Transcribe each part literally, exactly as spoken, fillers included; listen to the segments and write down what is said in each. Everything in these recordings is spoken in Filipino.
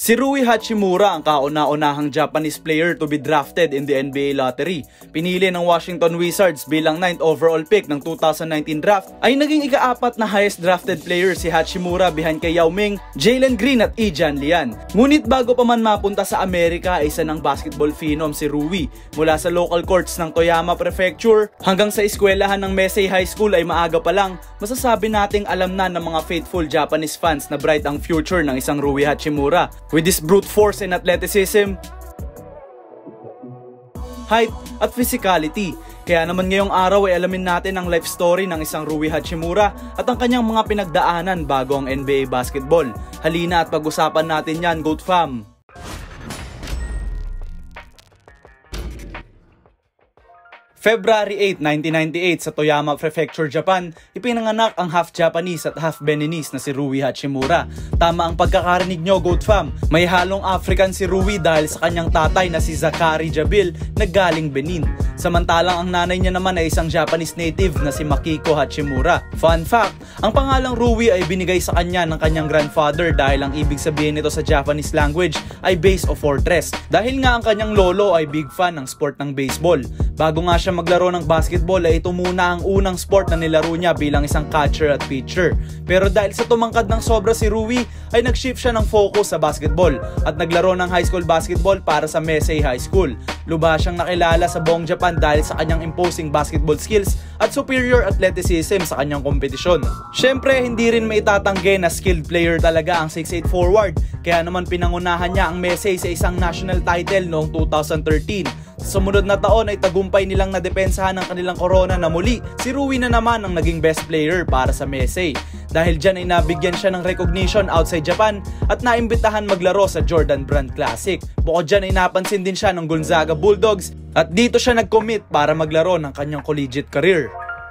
Si Rui Hachimura ang kauna-unahang Japanese player to be drafted in the N B A lottery. Pinili ng Washington Wizards bilang ninth overall pick ng two thousand nineteen draft ay naging ika-apat na highest drafted player si Hachimura behind kay Yao Ming, Jalen Green at Ijan Lian. Ngunit bago pa man mapunta sa Amerika ay isa ng basketball phenom si Rui. Mula sa local courts ng Toyama Prefecture hanggang sa eskwelahan ng Meisei High School ay maaga pa lang, masasabi nating alam na ng mga faithful Japanese fans na bright ang future ng isang Rui Hachimura. With his brute force and athleticism, height at physicality. Kaya naman ngayong araw ay alamin natin ang life story ng isang Rui Hachimura at ang kanyang mga pinagdaanan bago ang N B A basketball. Halina at pag-usapan natin yan, Goat Fam! February eighth, nineteen ninety-eight sa Toyama Prefecture, Japan, ipinanganak ang half Japanese at half Beninese na si Rui Hachimura. Tama ang pagkakarinig nyo, Goat Fam. May halong African si Rui dahil sa kanyang tatay na si Zakari Jabil na galing Benin. Samantalang ang nanay niya naman ay isang Japanese native na si Makiko Hachimura. Fun fact, ang pangalang Rui ay binigay sa kanya ng kanyang grandfather dahil ang ibig sabihin nito sa Japanese language ay base o fortress. Dahil nga ang kanyang lolo ay big fan ng sport ng baseball. Bago nga siya maglaro ng basketball ay ito muna ang unang sport na nilaro niya bilang isang catcher at pitcher. Pero dahil sa tumangkad ng sobra si Rui ay nag-shift siya ng focus sa basketball at naglaro ng high school basketball para sa Meisei High School. Lubha siyang nakilala sa buong Japan dahil sa kanyang imposing basketball skills at superior athleticism sa kanyang kompetisyon. Syempre, hindi rin maitatanggi na skilled player talaga ang six eight forward, kaya naman pinangunahan niya ang Meisei sa isang national title noong two thousand thirteen. Sa sumunod na taon ay tagumpay nilang nadepensahan ng kanilang corona na muli si Rui na naman ang naging best player para sa Meisei. Dahil dyan ay nabigyan siya ng recognition outside Japan at naimbitahan maglaro sa Jordan Brand Classic. Bukod dyan ay napansin din siya ng Gonzaga Bulldogs at dito siya nag-commit para maglaro ng kanyang collegiate career.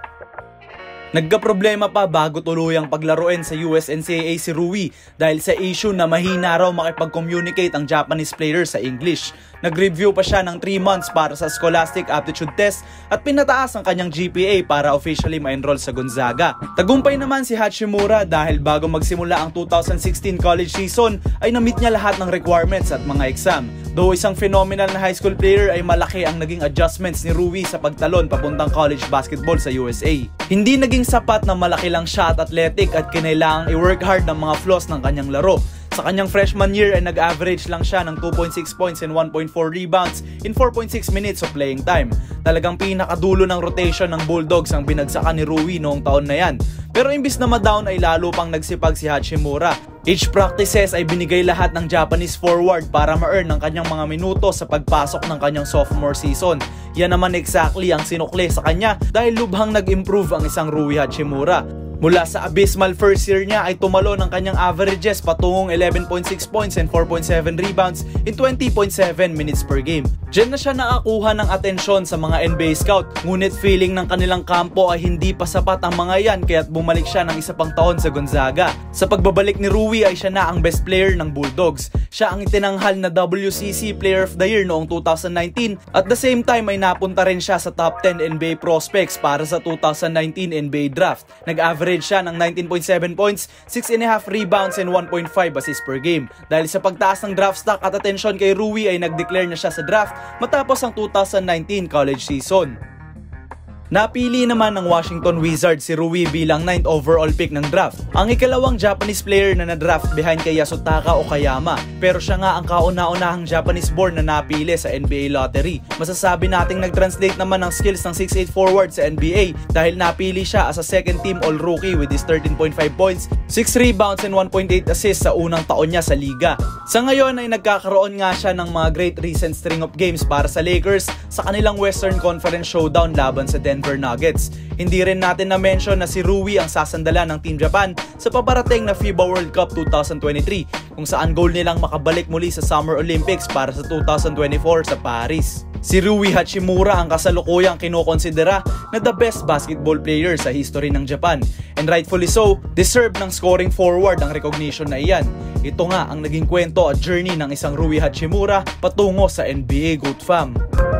Nagkaproblema pa bago tuluyang paglaruin sa U S N C A A si Rui dahil sa issue na mahina raw makipag-communicate ang Japanese player sa English. Nag-review pa siya ng three months para sa Scholastic Aptitude Test at pinataas ang kanyang G P A para officially ma-enroll sa Gonzaga. Tagumpay naman si Hachimura dahil bago magsimula ang two thousand sixteen college season ay na-meet niya lahat ng requirements at mga exam. Though isang phenomenal na high school player ay malaki ang naging adjustments ni Rui sa pagtalon papuntang college basketball sa U S A. Hindi naging sapat na malaki lang siya at athletic at kinailangang i-work hard ng mga flaws ng kanyang laro. Sa kanyang freshman year ay nag-average lang siya ng two point six points and one point four rebounds in four point six minutes of playing time. Talagang pinakadulo ng rotation ng Bulldogs ang binagsakan ni Rui noong taon na yan. Pero imbis na ma-down ay lalo pang nagsipag si Hachimura. Each practices ay binigay lahat ng Japanese forward para ma-earn ang kanyang mga minuto sa pagpasok ng kanyang sophomore season. Yan naman exactly ang sinukli sa kanya dahil lubhang nag-improve ang isang Rui Hachimura. Mula sa abysmal first year niya ay tumalo ng kanyang averages patungong eleven point six points and four point seven rebounds in twenty point seven minutes per game. Diyan na siya nakakuha ng atensyon sa mga N B A scout, ngunit feeling ng kanilang kampo ay hindi pa sapat ang mga yan kaya't bumalik siya ng isa pang taon sa Gonzaga. Sa pagbabalik ni Rui ay siya na ang best player ng Bulldogs. Siya ang itinanghal na W C C Player of the Year noong two thousand nineteen at the same time ay napunta rin siya sa top ten N B A prospects para sa two thousand nineteen N B A draft. Nag-average siya ng nineteen point seven points, six and a half rebounds and one point five assists per game. Dahil sa pagtaas ng draft stock at atensyon kay Rui ay nag-declare na siya sa draft matapos ang two thousand nineteen college season. Napili naman ng Washington Wizards si Rui bilang ninth overall pick ng draft. Ang ikalawang Japanese player na na-draft behind kay Yasutaka Okayama. Pero siya nga ang kauna-unahang Japanese-born na napili sa N B A lottery. Masasabi nating nag-translate naman ang skills ng six eight forward sa N B A dahil napili siya as a second team all-rookie with his thirteen point five points, six rebounds and one point eight assists sa unang taon niya sa liga. Sa ngayon ay nagkakaroon nga siya ng mga great recent string of games para sa Lakers sa kanilang Western Conference Showdown laban sa Denver Nuggets. Hindi rin natin na-mention na si Rui ang sasandala ng Team Japan sa paparating na FIBA World Cup two thousand twenty-three kung saan goal nilang makabalik muli sa Summer Olympics para sa two thousand twenty-four sa Paris. Si Rui Hachimura ang kasalukuyang kinokonsidera na the best basketball player sa history ng Japan. And rightfully so, deserve ng scoring forward ang recognition na iyan. Ito nga ang naging kwento at journey ng isang Rui Hachimura patungo sa N B A, Goat Fam.